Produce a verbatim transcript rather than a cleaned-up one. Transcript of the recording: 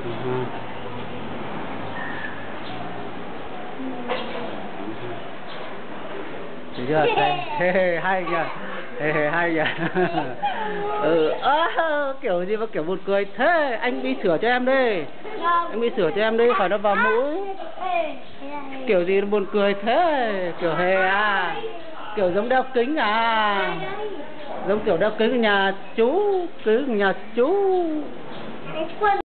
Được chưa? Hey, hey, hay kìa. Hey, hey, hay kìa. Ừ, à, kiểu gì mà kiểu buồn cười thế. Anh đi sửa cho em đi. Anh đi sửa cho em đi, khỏi nó vào mũi. Kiểu gì nó buồn cười thế. Kiểu hề à. Kiểu giống đeo kính à. Giống kiểu đeo kính ở nhà chú. Kính ở nhà chú.